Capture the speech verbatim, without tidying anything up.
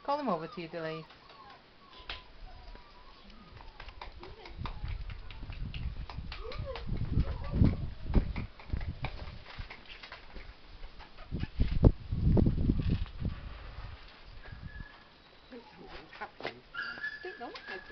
Call them over to you, Delise. Something's happening. I don't know what